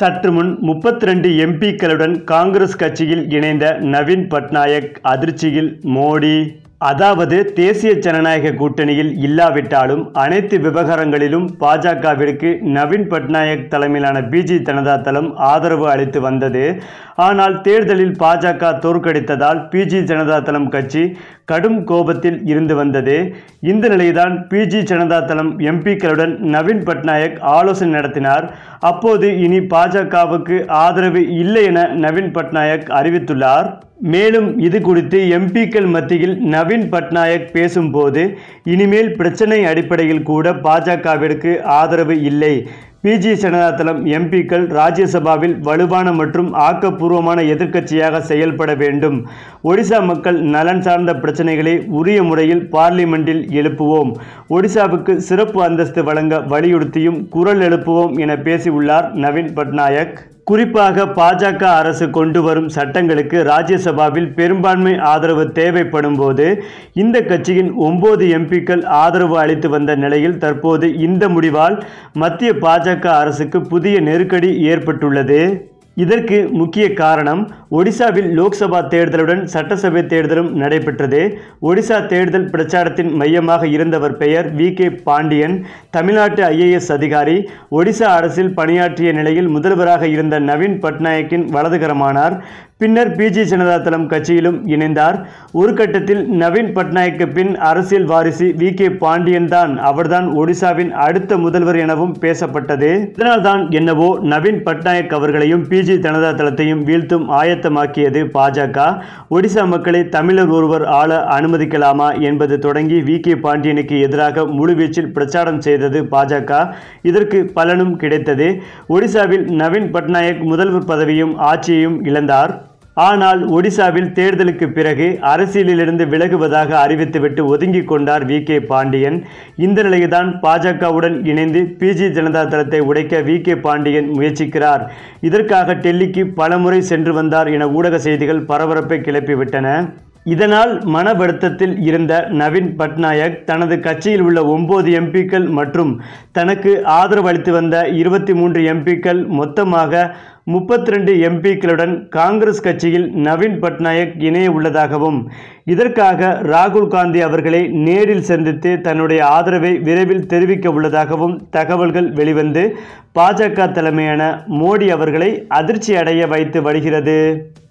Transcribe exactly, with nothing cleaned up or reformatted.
சற்று முன் முப்பத்தி இரண்டு எம்பிக்களுடன் காங்கிரஸ் கட்சியில் இணைந்த நவீன் பட்நாயக் அதிர்ச்சியில். மோடி அதாவது தேசிய ஜனநாயக கூட்டணியில் இல்லாவிட்டாலும் அனைத்து விவகாரங்களிலும் பாஜகவிற்கு நவீன் பட்நாயக் தலைமையிலான பிஜு ஜனதா தளம் ஆதரவு அளித்து வந்தது. ஆனால் தேர்தலில் பாஜக தோற்கடித்ததால் பிஜு ஜனதா தளம் கட்சி கடும் கோபத்தில் இருந்து வந்தது. இந்த நிலையில்தான் பிஜு ஜனதா தளம் எம்பிக்களுடன் நவீன் பட்நாயக் ஆலோசனை நடத்தினார். அப்போது இனி பாஜகவுக்கு ஆதரவு இல்லை என நவீன் பட்நாயக் அறிவித்துள்ளார். மேலும் இது குறித்து எம்பிக்கள் மத்தியில் நவீன் பட்நாயக் பேசும்போது, இனிமேல் பிரச்சனை அடிப்படையில் கூட பாஜகவிற்கு ஆதரவு இல்லை. பிஜு ஜனதா தளம் எம்பிக்கள் ராஜ்யசபாவில் வலுவான மற்றும் ஆக்கப்பூர்வமான எதிர்க்கட்சியாக செயல்பட வேண்டும். ஒடிசா மக்கள் நலன் சார்ந்த பிரச்சனைகளை உரிய முறையில் பார்லிமெண்டில் எழுப்புவோம். ஒடிசாவுக்கு சிறப்பு அந்தஸ்து வழங்க வலியுறுத்தியும் குரல் எழுப்புவோம் என பேசியுள்ளார் நவீன் பட்நாயக். குறிப்பாக பாஜக அரசு கொண்டு வரும் சட்டங்களுக்கு ராஜ்யசபாவில் பெரும்பான்மை ஆதரவு தேவைப்படும் போது இந்த கட்சியின் ஒன்பது எம்பிக்கள் ஆதரவு அளித்து வந்த நிலையில் தற்போது இந்த முடிவால் மத்திய பாஜக அரசுக்கு புதிய நெருக்கடி ஏற்பட்டுள்ளது. இதற்கு முக்கிய காரணம், ஒடிசாவில் லோக்சபா தேர்தலுடன் சட்டசபை தேர்தலும் நடைபெற்றது. ஒடிசா தேர்தல் பிரச்சாரத்தின் மையமாக இருந்தவர் பெயர் வி கே பாண்டியன். தமிழ்நாட்டு ஐ ஏ எஸ் அதிகாரி. ஒடிசா அரசில் பணியாற்றிய நிலையில் முதல்வராக இருந்த நவீன் பட்நாயக்கின் வலதுகரமானார். பின்னர் பிஜு ஜனதா தளம் கட்சியிலும் இணைந்தார். ஒரு கட்டத்தில் நவீன் பட்நாயக்கு பின் அரசியல் வாரிசு வி கே பாண்டியன் தான், அவர்தான் ஒடிசாவின் அடுத்த முதல்வர் எனவும் பேசப்பட்டது. இதனால்தான் என்னவோ நவீன் பட்நாயக் அவர்களையும் பிஜு ஜனதா தளத்தையும் வீழ்த்தும் ஆயத்தமாக்கியது பாஜக. ஒடிசா மக்களை தமிழர் ஒருவர் ஆள அனுமதிக்கலாமா என்பது தொடங்கி வி கே பாண்டியனுக்கு எதிராக முழுவீச்சில் பிரச்சாரம் செய்தது பாஜக. இதற்கு பலனும் கிடைத்தது. ஒடிசாவில் நவீன் பட்நாயக் முதல்வர் பதவியும் ஆட்சியையும் இழந்தார். ஆனால் ஒடிசாவில் தேர்தலுக்கு பிறகு அரசியலிலிருந்து விலகுவதாக அறிவித்துவிட்டு ஒதுங்கிக் கொண்டார் வி கே பாண்டியன். இந்த நிலையில்தான் பாஜகவுடன் இணைந்து பிஜு ஜனதா தளத்தை உடைக்க வி கே பாண்டியன் முயற்சிக்கிறார். இதற்காக டெல்லிக்கு பலமுறை சென்று வந்தார் என ஊடக செய்திகள் பரபரப்பை கிளப்பிவிட்டன. இதனால் மன வருத்தத்தில் இருந்த நவீன் பட்நாயக் தனது கட்சியில் உள்ள ஒன்பது எம்பிக்கள் மற்றும் தனக்கு ஆதரவு அளித்து வந்த இருபத்தி மூன்று எம்பிக்கள் மொத்தமாக முப்பத்தி இரண்டு எம்பிக்களுடன் காங்கிரஸ் கட்சியில் நவீன் பட்நாயக் இணைய உள்ளதாகவும், இதற்காக ராகுல் காந்தி அவர்களை நேரில் சந்தித்து தன்னுடைய ஆதரவை விரைவில் தெரிவிக்க உள்ளதாகவும் தகவல்கள் வெளிவந்து பாஜக தலைமையான மோடி அவர்களை அதிர்ச்சி அடைய வைத்து வருகிறது.